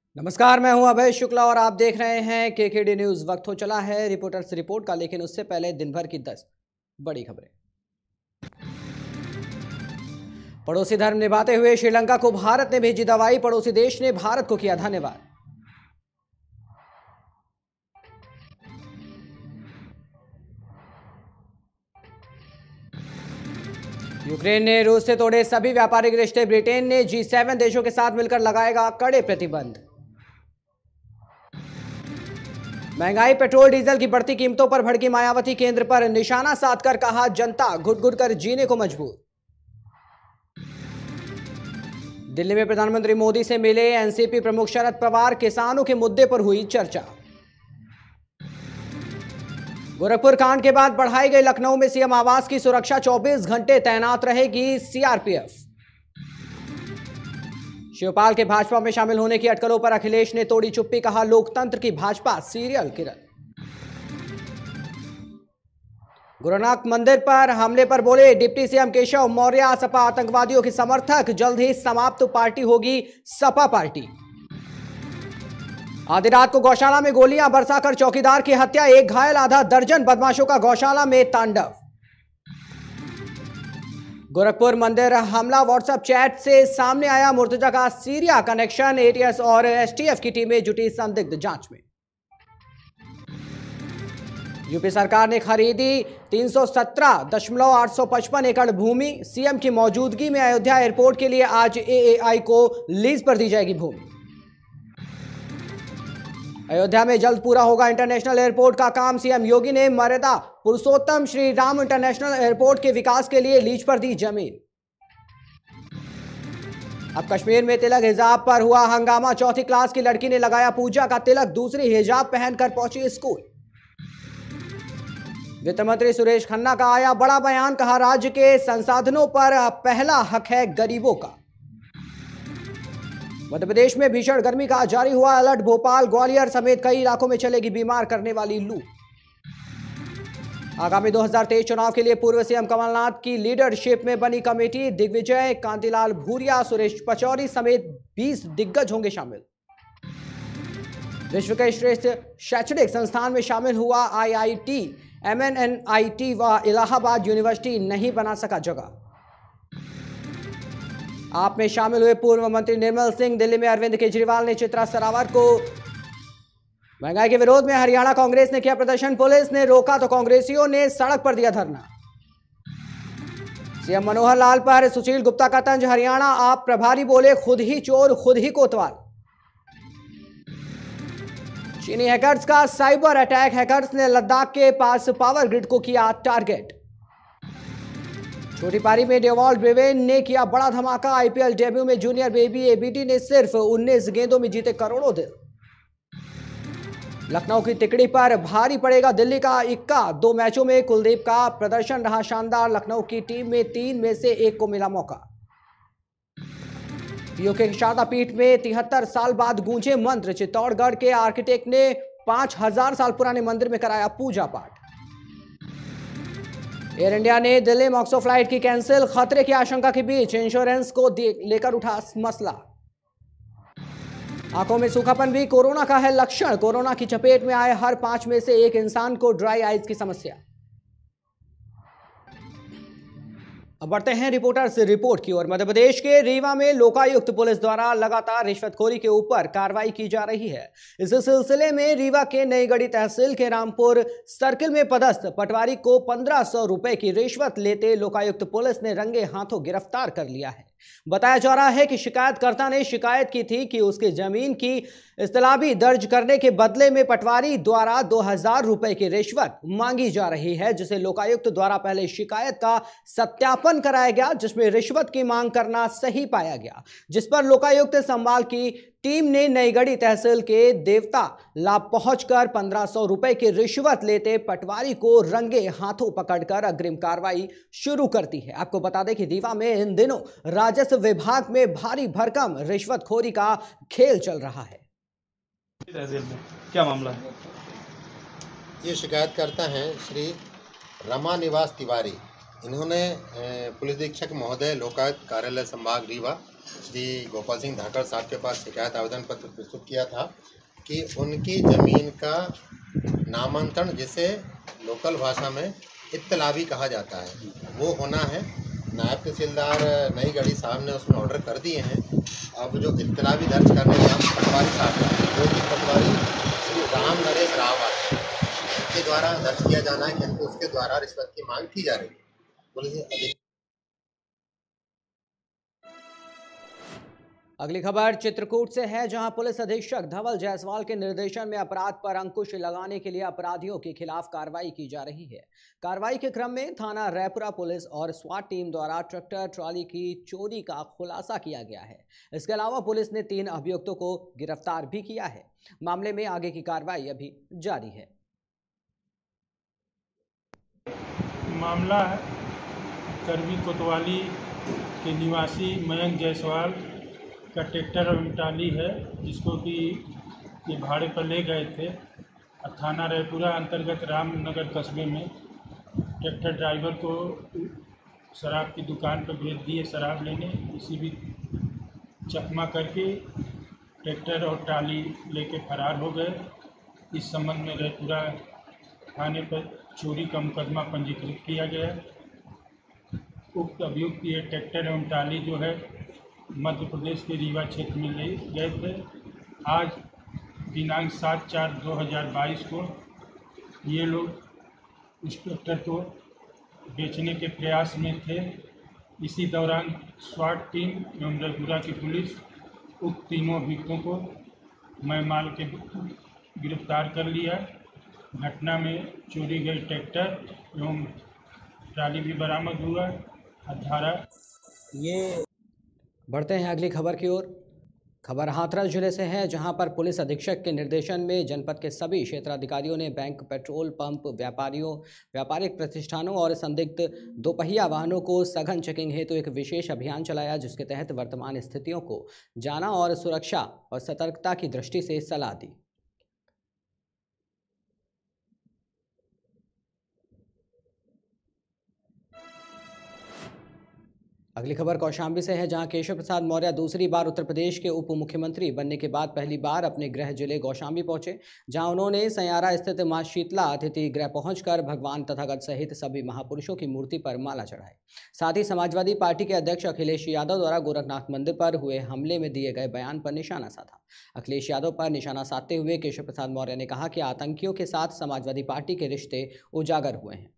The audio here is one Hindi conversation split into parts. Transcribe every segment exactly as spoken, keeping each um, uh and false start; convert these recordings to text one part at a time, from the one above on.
नमस्कार, मैं हूं अभय शुक्ला और आप देख रहे हैं केकेडी न्यूज। वक्त हो चला है रिपोर्टर्स रिपोर्ट का, लेकिन उससे पहले दिन भर की दस बड़ी खबरें। पड़ोसी धर्म निभाते हुए श्रीलंका को भारत ने भेजी दवाई, पड़ोसी देश ने भारत को किया धन्यवाद। यूक्रेन ने रूस से तोड़े सभी व्यापारिक रिश्ते, ब्रिटेन ने जी सेवन देशों के साथ मिलकर लगाएगा कड़े प्रतिबंध। महंगाई, पेट्रोल डीजल की बढ़ती कीमतों पर भड़की मायावती, केंद्र पर निशाना साधकर कहा जनता घुट घुट कर जीने को मजबूर। दिल्ली में प्रधानमंत्री मोदी से मिले एनसीपी प्रमुख शरद पवार, किसानों के मुद्दे पर हुई चर्चा। गोरखपुर कांड के बाद बढ़ाई गई लखनऊ में सीएम आवास की सुरक्षा, चौबीस घंटे तैनात रहेगी सीआरपीएफ। शिवपाल के भाजपा में शामिल होने की अटकलों पर अखिलेश ने तोड़ी चुप्पी, कहा लोकतंत्र की भाजपा सीरियल किलर। गुरुनानक मंदिर पर हमले पर बोले डिप्टी सीएम केशव मौर्य, सपा आतंकवादियों के समर्थक, जल्द ही समाप्त पार्टी होगी सपा पार्टी। आधी रात को गौशाला में गोलियां बरसाकर चौकीदार की हत्या, एक घायल, आधा दर्जन बदमाशों का गौशाला में तांडव। गोरखपुर मंदिर हमला व्हाट्सएप चैट से सामने आया, मुर्तजा का सीरिया कनेक्शन, एटीएस और एसटीएफ की टीमें जुटी संदिग्ध जांच में। यूपी सरकार ने खरीदी तीन सौ सत्रह दशमलव आठ सौ पचपन एकड़ भूमि, सीएम की मौजूदगी में अयोध्या एयरपोर्ट के लिए आज एएआई को लीज पर दी जाएगी भूमि। अयोध्या में जल्द पूरा होगा इंटरनेशनल एयरपोर्ट का काम, सीएम योगी ने मर्यादा पुरुषोत्तम श्री राम इंटरनेशनल एयरपोर्ट के विकास के लिए लीज पर दी जमीन। अब कश्मीर में तिलक हिजाब पर हुआ हंगामा, चौथी क्लास की लड़की ने लगाया पूजा का तिलक, दूसरी हिजाब पहनकर पहुंची स्कूल। वित्त मंत्री सुरेश खन्ना का आया बड़ा बयान, कहा राज्य के संसाधनों पर पहला हक है गरीबों का। मध्य प्रदेश में भीषण गर्मी का जारी हुआ अलर्ट, भोपाल ग्वालियर समेत कई इलाकों में चलेगी बीमार करने वाली लू। आगामी दो हज़ार तेईस चुनाव के लिए पूर्व सीएम कमलनाथ की लीडरशिप में बनी कमेटी, दिग्विजय, कांतिलाल भूरिया, सुरेश पचौरी समेत बीस दिग्गज होंगे शामिल। विश्व के श्रेष्ठ शैक्षणिक संस्थान में शामिल हुआ आईआईटी, एमएनएनआईटी व इलाहाबाद यूनिवर्सिटी नहीं बना सका जगह। आप में शामिल हुए पूर्व मंत्री निर्मल सिंह, दिल्ली में अरविंद केजरीवाल ने चित्रा सरावर को। महंगाई के विरोध में हरियाणा कांग्रेस ने किया प्रदर्शन, पुलिस ने रोका तो कांग्रेसियों ने सड़क पर दिया धरना। सीएम मनोहर लाल पर सुशील गुप्ता का तंज, हरियाणा आप प्रभारी बोले खुद ही चोर खुद ही कोतवाल। चीनी हैकर्स का साइबर अटैक, हैकर्स ने लद्दाख के पास पावर ग्रिड को किया टारगेट। छोटी पारी में डेवॉल्ट ब्रेवेन ने किया बड़ा धमाका, आईपीएल डेब्यू में जूनियर बेबी एबीडी ने सिर्फ उन्नीस गेंदों में जीते करोड़ों दिल। लखनऊ की तिकड़ी पर भारी पड़ेगा दिल्ली का इक्का, दो मैचों में कुलदीप का प्रदर्शन रहा शानदार, लखनऊ की टीम में तीन में से एक को मिला मौका। पीओके की शारदा पीठ में तिहत्तर साल बाद गूंजे मंत्र, चित्तौड़गढ़ के आर्किटेक्ट ने पांच हजार साल पुराने मंदिर में कराया पूजा पाठ। एयर इंडिया ने दिल्ली मॉक्सो फ्लाइट की कैंसिल, खतरे की आशंका के बीच इंश्योरेंस को लेकर उठा मसला। आंखों में सूखापन भी कोरोना का है लक्षण, कोरोना की चपेट में आए हर पांच में से एक इंसान को ड्राई आइज की समस्या। अब बढ़ते हैं रिपोर्टर्स रिपोर्ट की ओर। मध्य प्रदेश के रीवा में लोकायुक्त पुलिस द्वारा लगातार रिश्वतखोरी के ऊपर कार्रवाई की जा रही है। इस सिलसिले में रीवा के नईगढ़ी तहसील के रामपुर सर्किल में पदस्थ पटवारी को पंद्रह सौ रुपए की रिश्वत लेते लोकायुक्त पुलिस ने रंगे हाथों गिरफ्तार कर लिया है। बताया जा रहा है कि शिकायतकर्ता ने शिकायत की थी कि उसके जमीन की इस्तलाबी दर्ज करने के बदले में पटवारी द्वारा दो हजार रुपए की रिश्वत मांगी जा रही है, जिसे लोकायुक्त द्वारा पहले शिकायत का सत्यापन कराया गया, जिसमें रिश्वत की मांग करना सही पाया गया, जिस पर लोकायुक्त संभाल की टीम ने नईगढ़ी तहसील के देवता लाभ पहुंचकर पंद्रह सौ रुपए की रिश्वत लेते पटवारी को रंगे हाथों पकड़कर अग्रिम कार्रवाई शुरू कर दी है। आपको बता दें कि रीवा में इन दिनों राजस्व विभाग में भारी भरकम रिश्वतखोरी का खेल चल रहा है। क्या मामला है? ये शिकायतकर्ता हैं श्री रमा निवास तिवारी, इन्होंने पुलिस अधीक्षक महोदय लोकायुक्त कार्यालय संभाग रीवा श्री गोपाल सिंह धाकड़ साहब के पास शिकायत आवेदन पत्र प्रस्तुत किया था कि उनकी ज़मीन का नामांतरण, जिसे लोकल भाषा में इत्तलावी कहा जाता है, वो होना है। नायब तहसीलदार नई गढ़ी साहब ने उसमें ऑर्डर कर दिए हैं। अब जो इत्तलावी दर्ज करने का काम पटवारी साहब हैं, जो कि पटवारी श्री राम नरेश रावत के द्वारा दर्ज किया जाना है, किंतु उसके द्वारा रिश्वत की मांग की जा रही है। पुलिस अधिक अगली खबर चित्रकूट से है, जहां पुलिस अधीक्षक धवल जायसवाल के निर्देशन में अपराध पर अंकुश लगाने के लिए अपराधियों के खिलाफ कार्रवाई की जा रही है। कार्रवाई के क्रम में थाना रायपुरा पुलिस और स्वाट टीम द्वारा ट्रैक्टर ट्रॉली की चोरी का खुलासा किया गया है। इसके अलावा पुलिस ने तीन अभियुक्तों को गिरफ्तार भी किया है। मामले में आगे की कार्रवाई अभी जारी है। मामला है करवी कोतवाली के निवासी मयंक जायसवाल का ट्रैक्टर और ट्राली है, जिसको कि ये भाड़े पर ले गए थे। थाना रायपुरा अंतर्गत रामनगर कस्बे में ट्रैक्टर ड्राइवर को शराब की दुकान पर भेज दिए शराब लेने। इसी भी चकमा करके ट्रैक्टर और ट्राली लेके फरार हो गए। इस संबंध में रायपुरा थाने पर चोरी का मुकदमा पंजीकृत किया गया। उक्त अभियुक्त ये ट्रैक्टर एवं ट्राली जो है मध्य प्रदेश के रीवा क्षेत्र में ले गए थे। आज दिनांक सात चार दो हज़ार बाईस को ये लोग उस ट्रैक्टर को बेचने के प्रयास में थे। इसी दौरान स्वाट टीम एवं रायपुरा की पुलिस उक्त तीनों अभियुक्तों को मैमाल के गिरफ्तार कर लिया। घटना में चोरी गई ट्रैक्टर एवं ट्राली भी बरामद हुआ। धारा ये बढ़ते हैं अगली खबर की ओर। खबर हाथरस जिले से है, जहां पर पुलिस अधीक्षक के निर्देशन में जनपद के सभी क्षेत्राधिकारियों ने बैंक, पेट्रोल पंप, व्यापारियों, व्यापारिक प्रतिष्ठानों और संदिग्ध दोपहिया वाहनों को सघन चेकिंग हेतु एक विशेष अभियान चलाया, जिसके तहत वर्तमान स्थितियों को जाना और सुरक्षा और सतर्कता की दृष्टि से सलाह दी। अगली खबर कौशाम्बी से है, जहां केशव प्रसाद मौर्य दूसरी बार उत्तर प्रदेश के उप मुख्यमंत्री बनने के बाद पहली बार अपने गृह जिले कौशाम्बी पहुंचे, जहां उन्होंने सयारा स्थित मां शीतला अतिथि गृह पहुंचकर भगवान तथागत सहित सभी महापुरुषों की मूर्ति पर माला चढ़ाई। साथ ही समाजवादी पार्टी के अध्यक्ष अखिलेश यादव द्वारा गोरखनाथ मंदिर पर हुए हमले में दिए गए बयान पर निशाना साधा। अखिलेश यादव पर निशाना साधते हुए केशव प्रसाद मौर्य ने कहा कि आतंकियों के साथ समाजवादी पार्टी के रिश्ते उजागर हुए हैं।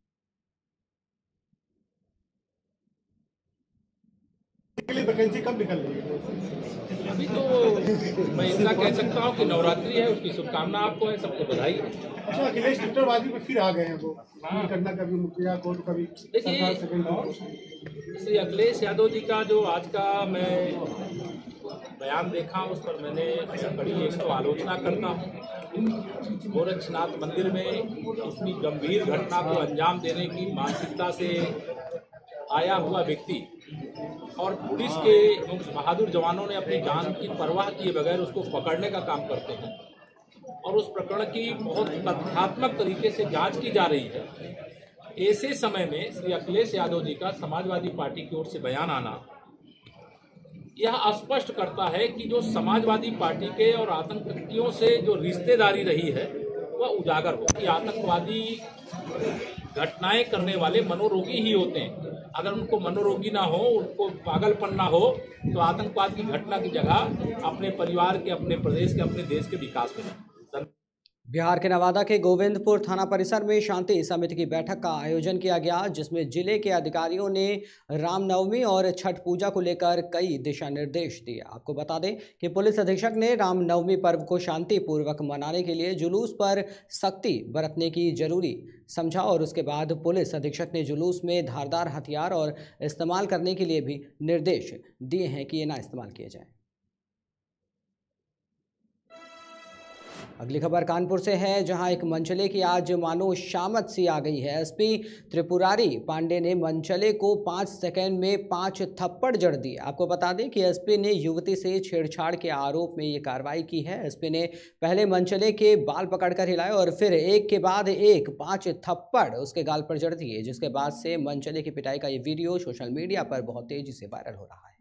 वैकेंसी कब निकल रही है? अभी तो मैं इतना कह सकता हूँ कि नवरात्रि है, उसकी शुभकामना आपको है, सबको बधाई है। अच्छा, अखिलेश ट्विटरबाजी पे फिर आ गए हैं वो, करना कभी मुखिया को तो कभी सरकार से। श्री अखिलेश यादव जी का जो आज का मैं बयान देखा, उस पर मैंने बड़ी एक तो आलोचना करता हूँ। गोरक्षनाथ मंदिर में इतनी गंभीर घटना को अंजाम देने की मानसिकता से आया हुआ व्यक्ति और पुलिस के बहादुर जवानों ने अपनी जान की परवाह किए बगैर उसको पकड़ने का काम करते हैं और उस प्रकरण की बहुत तथ्यात्मक तरीके से जांच की जा रही है। ऐसे समय में श्री अखिलेश यादव जी का समाजवादी पार्टी की ओर से बयान आना यह स्पष्ट करता है कि जो समाजवादी पार्टी के और आतंकियों से जो रिश्तेदारी रही है वह उजागर हो कि आतंकवादी घटनाएं करने वाले मनोरोगी ही होते हैं। अगर उनको मनोरोगी ना हो, उनको पागलपन ना हो, तो आतंकवाद की घटना की जगह अपने परिवार के, अपने प्रदेश के, अपने देश के विकास में। बिहार के नवादा के गोविंदपुर थाना परिसर में शांति समिति की बैठक का आयोजन किया गया, जिसमें जिले के अधिकारियों ने रामनवमी और छठ पूजा को लेकर कई दिशा निर्देश दिए। आपको बता दें कि पुलिस अधीक्षक ने रामनवमी पर्व को शांतिपूर्वक मनाने के लिए जुलूस पर सख्ती बरतने की जरूरी समझा और उसके बाद पुलिस अधीक्षक ने जुलूस में धारदार हथियार और इस्तेमाल करने के लिए भी निर्देश दिए हैं कि ये ना इस्तेमाल किए जाए। अगली खबर कानपुर से है, जहां एक मनचले की आज मानो शामत सी आ गई है। एसपी त्रिपुरारी पांडे ने मनचले को पाँच सेकंड में पांच थप्पड़ जड़ दिए। आपको बता दें कि एसपी ने युवती से छेड़छाड़ के आरोप में ये कार्रवाई की है। एसपी ने पहले मनचले के बाल पकड़कर हिलाए और फिर एक के बाद एक पांच थप्पड़ उसके गाल पर जड़ दिए, जिसके बाद से मनचले की पिटाई का ये वीडियो सोशल मीडिया पर बहुत तेजी से वायरल हो रहा है।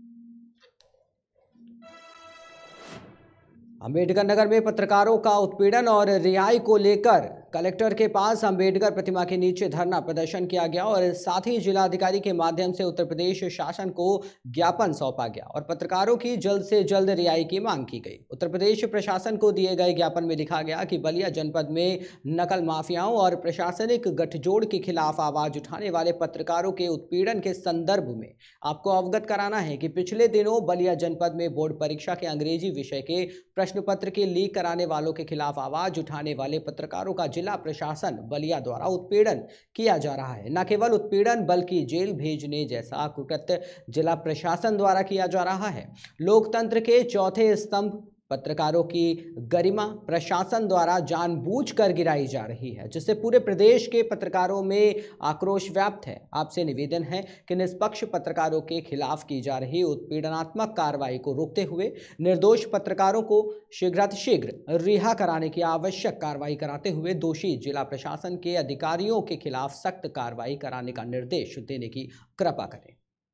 अंबेडकर नगर में पत्रकारों का उत्पीड़न और रिहाई को लेकर कलेक्टर के पास अंबेडकर प्रतिमा के नीचे धरना प्रदर्शन किया गया और साथ ही जिलाधिकारी के माध्यम से उत्तर प्रदेश शासन को ज्ञापन सौंपा गया और पत्रकारों की जल्द से जल्द रिहाई की मांग की गई। उत्तर प्रदेश प्रशासन को दिए गए ज्ञापन में लिखा गया कि बलिया जनपद में नकल माफियाओं और प्रशासनिक गठजोड़ के खिलाफ आवाज उठाने वाले पत्रकारों के उत्पीड़न के संदर्भ में आपको अवगत कराना है कि पिछले दिनों बलिया जनपद में बोर्ड परीक्षा के अंग्रेजी विषय के प्रश्न पत्र के लीक कराने वालों के खिलाफ आवाज उठाने वाले पत्रकारों का जिला प्रशासन बलिया द्वारा उत्पीड़न किया जा रहा है। न केवल उत्पीड़न बल्कि जेल भेजने जैसा कुकृत्य जिला प्रशासन द्वारा किया जा रहा है। लोकतंत्र के चौथे स्तंभ पत्रकारों की गरिमा प्रशासन द्वारा जानबूझकर गिराई जा रही है, जिससे पूरे प्रदेश के पत्रकारों में आक्रोश व्याप्त है। आपसे निवेदन है कि निष्पक्ष पत्रकारों के खिलाफ की जा रही उत्पीड़नात्मक कार्रवाई को रोकते हुए निर्दोष पत्रकारों को शीघ्रातिशीघ्र रिहा कराने की आवश्यक कार्रवाई कराते हुए दोषी जिला प्रशासन के अधिकारियों के खिलाफ सख्त कार्रवाई कराने का निर्देश देने की कृपा करें।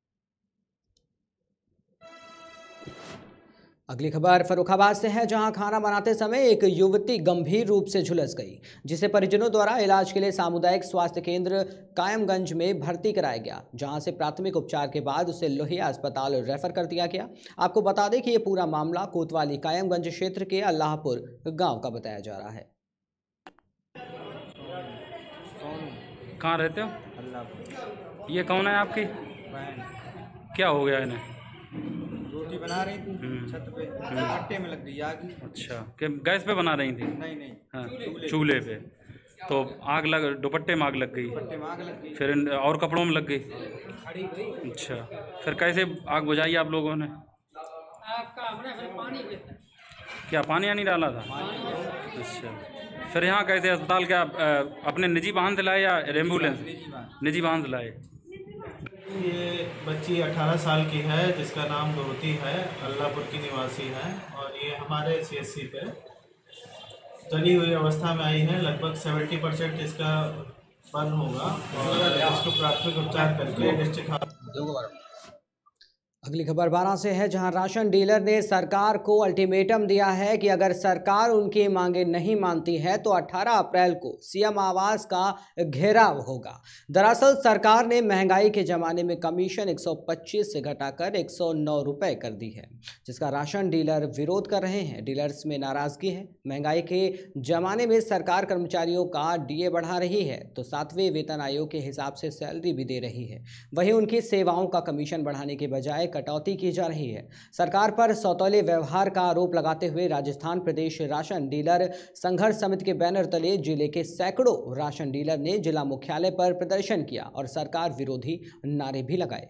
अगली खबर फर्रुखाबाद से है, जहां खाना बनाते समय एक युवती गंभीर रूप से झुलस गई, जिसे परिजनों द्वारा इलाज के लिए सामुदायिक स्वास्थ्य केंद्र कायमगंज में भर्ती कराया गया, जहां से प्राथमिक उपचार के बाद उसे लोहिया अस्पताल रेफर कर दिया गया। आपको बता दें कि ये पूरा मामला कोतवाली कायमगंज क्षेत्र के अल्लाहपुर गांव का बताया जा रहा है। कहाँ रहते हो? अल्लाहपुर। ये कौन है आपकी? क्या हो गया इन्हें? रोटी बना रही थी छत पे, दुपट्टे में लग गई आग। अच्छा, कि गैस पे बना रही थी? नहीं नहीं, हाँ, चूल्हे पे। तो आग लग, दुपट्टे में आग लग गई? दुपट्टे में आग लग गई। फिर और कपड़ों में लग गई? अच्छा, फिर कैसे आग बुझाई आप लोगों ने? पानी क्या पानी आनी डाला था? अच्छा, फिर यहाँ कैसे अस्पताल क्या अपने निजी वाहन से लाए या एम्बुलेंस? निजी वाहन से लाए। ये बच्ची अठारह साल की है, जिसका नाम द्रौपदी है, अल्लाहपुर की निवासी है और ये हमारे सीएससी पे जली हुई अवस्था में आई है। लगभग सत्तर परसेंट इसका बर्न होगा और इसको प्राथमिक उपचार करके डिस्ट्रिक्ट। अगली खबर बारां से है, जहां राशन डीलर ने सरकार को अल्टीमेटम दिया है कि अगर सरकार उनकी मांगे नहीं मानती है तो अठारह अप्रैल को सीएम आवास का घेराव होगा। दरअसल सरकार ने महंगाई के जमाने में कमीशन एक सौ पच्चीस से घटाकर एक सौ नौ रुपए कर दी है, जिसका राशन डीलर विरोध कर रहे हैं। डीलर्स में नाराजगी है। महंगाई के जमाने में सरकार कर्मचारियों का डीए बढ़ा रही है तो सातवें वेतन आयोग के हिसाब से सैलरी भी दे रही है, वहीं उनकी सेवाओं का कमीशन बढ़ाने के बजाय कटौती की जा रही है। सरकार पर सौतेले व्यवहार का आरोप लगाते हुए राजस्थान प्रदेश राशन डीलर संघर्ष समिति के बैनर तले जिले के सैकड़ों राशन डीलर ने जिला मुख्यालय पर प्रदर्शन किया और सरकार विरोधी नारे भी लगाए।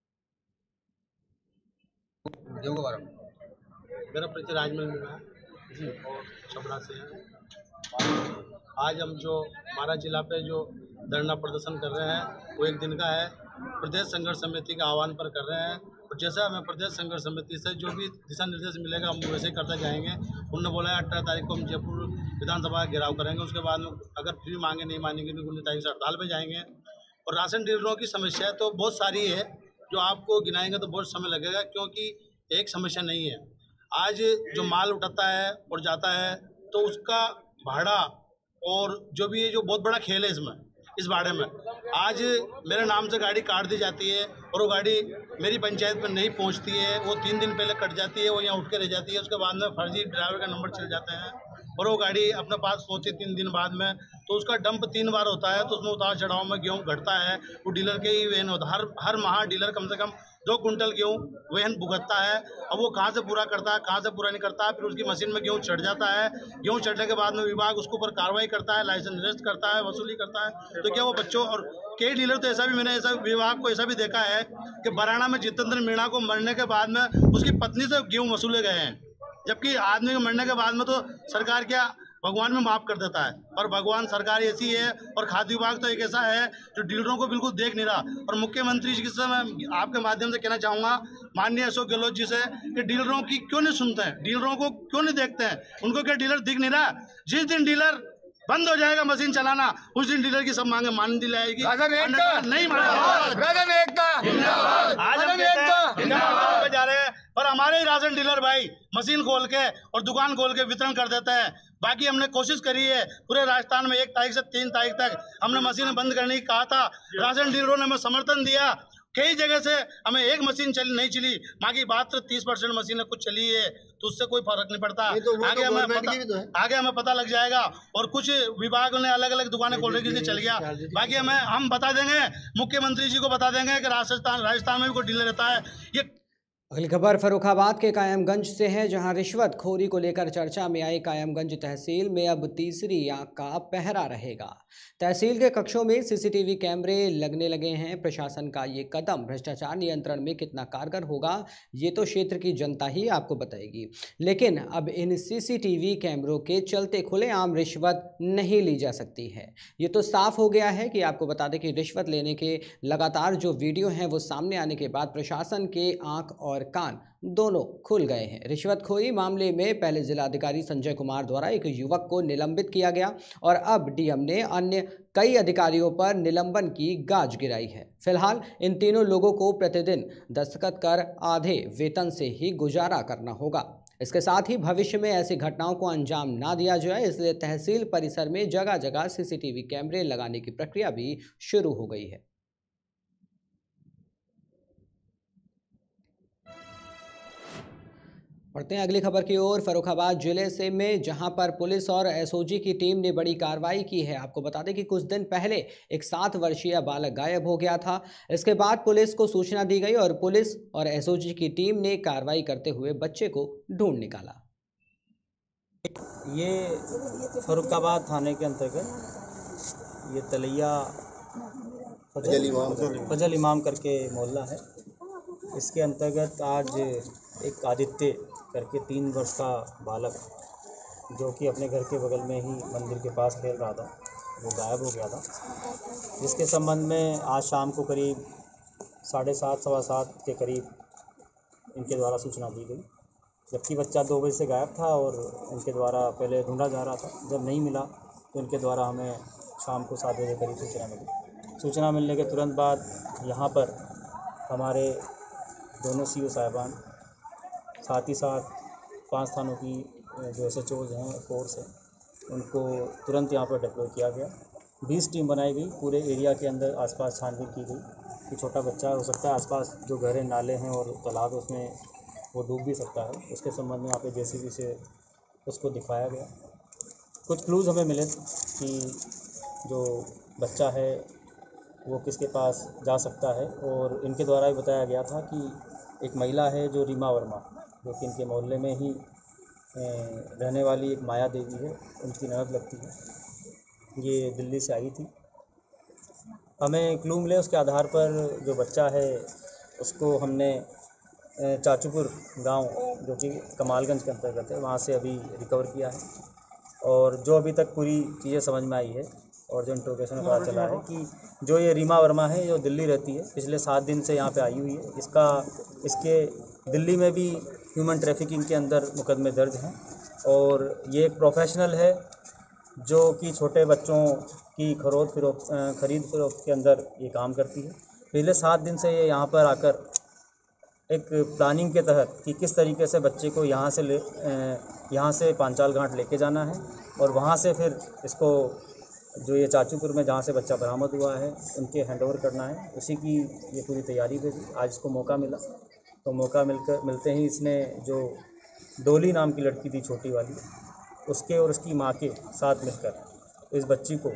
मेरा परिचय राजमहल में है और छपरा से है। आज हम जो हमारा जिला पे जो धरना प्रदर्शन कर रहे हैं वो एक दिन का है। प्रदेश संघर्ष समिति के आह्वान पर कर रहे हैं और जैसा हमें प्रदेश संघर्ष समिति से जो भी दिशा निर्देश मिलेगा हम वैसे ही करते जाएंगे। उन्होंने बोला है अठारह तारीख को हम जयपुर विधानसभा घेराव करेंगे, उसके बाद में अगर फिर मांगे नहीं मानेंगे उन्नीस तारीख से हड़ताल पे जाएंगे। और राशन डीलरों की समस्या तो बहुत सारी है, जो आपको गिनाएंगे तो बहुत समय लगेगा, क्योंकि एक समस्या नहीं है। आज जो माल उठाता है और जाता है तो उसका भाड़ा और जो भी है, जो बहुत बड़ा खेल है इसमें इस भाड़े में। आज मेरे नाम से गाड़ी काट दी जाती है और वो गाड़ी मेरी पंचायत में नहीं पहुंचती है, वो तीन दिन पहले कट जाती है, वो यहाँ उठ के रह जाती है। उसके बाद में फर्जी ड्राइवर का नंबर चल जाते हैं और वो गाड़ी अपने पास पहुंची तीन दिन बाद में, तो उसका डंप तीन बार होता है, तो उसमें उतार चढ़ाव में गेहूँ घटता है। वो डीलर के ही वेन होता है, हर हर माह डीलर कम से कम दो कुंटल गेहूँ वहन भुगतता है। अब वो कहाँ से पूरा करता है, कहाँ से पूरा नहीं करता है, फिर उसकी मशीन में गेहूँ चढ़ जाता है। गेहूँ चढ़ने के बाद में विभाग उसके ऊपर कार्रवाई करता है, लाइसेंस निरस्त करता है, वसूली करता है। तो क्या वो बच्चों और कई डीलर तो ऐसा भी, मैंने ऐसा विभाग को ऐसा भी देखा है कि बराना में जितेंद्र मीणा को मरने के बाद में उसकी पत्नी से गेहूँ वसूले गए हैं। जबकि आदमी के मरने के बाद में तो सरकार क्या भगवान में माफ़ कर देता है, और भगवान सरकार ऐसी है और खाद्य विभाग तो एक ऐसा है जो डीलरों को बिल्कुल देख नहीं रहा। और मुख्यमंत्री जी से मैं आपके माध्यम से कहना चाहूँगा माननीय अशोक गहलोत जी से कि डीलरों की क्यों नहीं सुनते हैं, डीलरों को क्यों नहीं देखते हैं, उनको क्या डीलर दिख नहीं रहा? जिस दिन डीलर बंद हो जाएगा मशीन चलाना, उस दिन डीलर की सब मांगे मान दी जाएगी, नहीं मानेगा। आज हम पे जा रहे हैं, पर हमारे ही राशन डीलर भाई मशीन खोल के और दुकान खोल के वितरण कर देते हैं। बाकी हमने कोशिश करी है पूरे राजस्थान में एक तारीख से तीन तारीख तक हमने मशीनें बंद करने की कहा था, राशन डीलरों ने हमें समर्थन दिया। कई जगह से हमें एक मशीन चली नहीं चली, बाकी मात्र तीस परसेंट मशीनें कुछ चली है, तो उससे कोई फर्क नहीं पड़ता। तो आगे तो हमें पता, तो आगे हमें पता लग जाएगा। और कुछ विभागों ने अलग अलग दुकानें खोलने के लिए चल गया, बाकी हमें हम बता देंगे, मुख्यमंत्री जी को बता देंगे कि राजस्थान राजस्थान में भी कोई डीलर रहता है। ये अगली खबर फर्रुखाबाद के कायमगंज से है, जहां रिश्वतखोरी को लेकर चर्चा में आई कायमगंज तहसील में अब तीसरी आंख का पहरा रहेगा। तहसील के कक्षों में सीसीटीवी कैमरे लगने लगे हैं। प्रशासन का ये कदम भ्रष्टाचार नियंत्रण में कितना कारगर होगा, ये तो क्षेत्र की जनता ही आपको बताएगी। लेकिन अब इन सीसीटीवी कैमरों के चलते खुलेआम रिश्वत नहीं ली जा सकती है। ये तो साफ हो गया है कि आपको बता दें कि रिश्वत लेने के लगातार जो वीडियो हैं वो सामने आने के बाद प्रशासन के आंख और कान दोनों खुल गए हैं। रिश्वतखोरी मामले में पहले जिलाधिकारी संजय कुमार द्वारा एक युवक को निलंबित किया गया और अब डीएम ने अन्य कई अधिकारियों पर निलंबन की गाज गिराई है। फिलहाल इन तीनों लोगों को प्रतिदिन दस्तखत कर आधे वेतन से ही गुजारा करना होगा। इसके साथ ही भविष्य में ऐसी घटनाओं को अंजाम ना दिया जाए, इसलिए तहसील परिसर में जगह जगह सीसीटीवी कैमरे लगाने की प्रक्रिया भी शुरू हो गई है। बढ़ते हैं अगली खबर की ओर। फर्रुखाबाद जिले से में जहां पर पुलिस और एसओजी की टीम ने बड़ी कार्रवाई की है। आपको बता दें कि कुछ दिन पहले एक सात वर्षीय बालक गायब हो गया था। इसके बाद पुलिस को सूचना दी गई और पुलिस और एसओजी की टीम ने कार्रवाई करते हुए बच्चे को ढूंढ निकाला। ये फर्रुखाबाद थाने के अंतर्गत ये तलैया फजल इमाम फजल इमाम करके मोहल्ला है। इसके अंतर्गत आज एक आदित्य करके तीन वर्ष का बालक जो कि अपने घर के बगल में ही मंदिर के पास खेल रहा था, वो गायब हो गया था। जिसके संबंध में आज शाम को करीब साढ़े सात सवा सात के करीब इनके द्वारा सूचना दी गई, जबकि बच्चा दो बजे से गायब था और इनके द्वारा पहले ढूंढा जा रहा था। जब नहीं मिला तो इनके द्वारा हमें शाम को सात बजे करीब सूचना मिली। सूचना मिलने के तुरंत बाद यहाँ पर हमारे दोनों सी ओ साहिबान, साथ ही साथ पांच थानों की जो एस एच ओज हैं, फोर्स है, उनको तुरंत यहाँ पर डिप्लॉय किया गया। बीस टीम बनाई गई, पूरे एरिया के अंदर आसपास छानबीन की गई कि छोटा बच्चा हो सकता है, आसपास जो गहरे नाले हैं और तालाब उसमें वो डूब भी सकता है। उसके संबंध में यहाँ पे जेसीबी से उसको दिखाया गया। कुछ क्लूज़ हमें मिले कि जो बच्चा है वो किसके पास जा सकता है, और इनके द्वारा भी बताया गया था कि एक महिला है जो रीमा वर्मा, जो कि इनके मोहल्ले में ही रहने वाली एक माया देवी है, उनकी ननद लगती है। ये दिल्ली से आई थी। हमें क्लू मिले, उसके आधार पर जो बच्चा है उसको हमने चाचूपुर गांव जो कि कमालगंज के अंतर्गत है, वहाँ से अभी रिकवर किया है। और जो अभी तक पूरी चीज़ें समझ में आई है और जो इंट्रोगेशन में पता चला है कि जो ये रीमा वर्मा है जो दिल्ली रहती है, पिछले सात दिन से यहाँ पे आई हुई है। इसका इसके दिल्ली में भी ह्यूमन ट्रैफिकिंग के अंदर मुकदमे दर्ज हैं, और ये एक प्रोफेशनल है जो कि छोटे बच्चों की खरीद फरोख्त खरीद फरोख्त के अंदर ये काम करती है। पिछले सात दिन से ये यहाँ पर आकर एक प्लानिंग के तहत कि किस तरीके से बच्चे को यहाँ से ले यहाँ से पांचाल घाट लेके जाना है और वहाँ से फिर इसको जो ये चाचूपुर में जहाँ से बच्चा बरामद हुआ है उनके हैंडओवर करना है। उसी की ये पूरी तैयारी पे थी। आज इसको मौका मिला, तो मौका मिलकर मिलते ही इसने जो डोली नाम की लड़की थी छोटी वाली, उसके और उसकी माँ के साथ मिलकर इस बच्ची को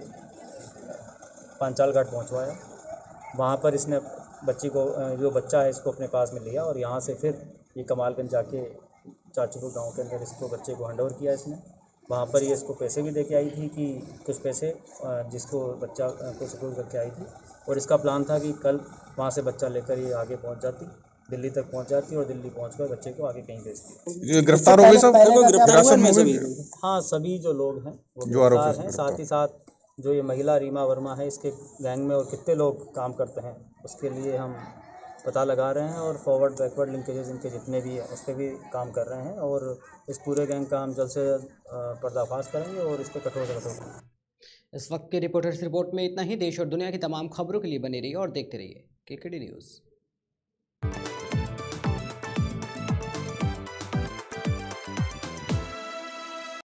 पांचाल घाट पहुँचवाया। वहाँ पर इसने बच्ची को जो बच्चा है इसको अपने पास में लिया और यहाँ से फिर ये कमालगंज जाके चाचूपुर गांव के अंदर इसको बच्चे को हैंडओवर किया इसने। वहाँ पर ये इसको पैसे भी दे के आई थी कि कुछ पैसे जिसको बच्चा को सुपुर्द करके आई थी, और इसका प्लान था कि कल वहाँ से बच्चा लेकर ये आगे पहुँच जाती दिल्ली तक पहुंच जाती है और दिल्ली पहुंचकर बच्चे को आगे कहीं भेजती है। ये गिरफ्तार हो गए सब, हिरासत में हो गए? हाँ, सभी जो लोग हैं वो जो आरोपी गिरफ्तार हैं। साथ ही साथ जो ये महिला रीमा वर्मा है, इसके गैंग में और कितने लोग काम करते हैं उसके लिए हम पता लगा रहे हैं और फॉरवर्ड बैकवर्ड लिंकेजेस इनके जितने भी हैं उस पर भी काम कर रहे हैं और इस पूरे गैंग का हम जल्द से जल्द पर्दाफाश करेंगे और इस पर कठोर से कठोर। इस वक्त के रिपोर्टर्स रिपोर्ट में इतना ही। देश और दुनिया की तमाम खबरों के लिए बने रहिए और देखते रहिए केकेडी न्यूज़।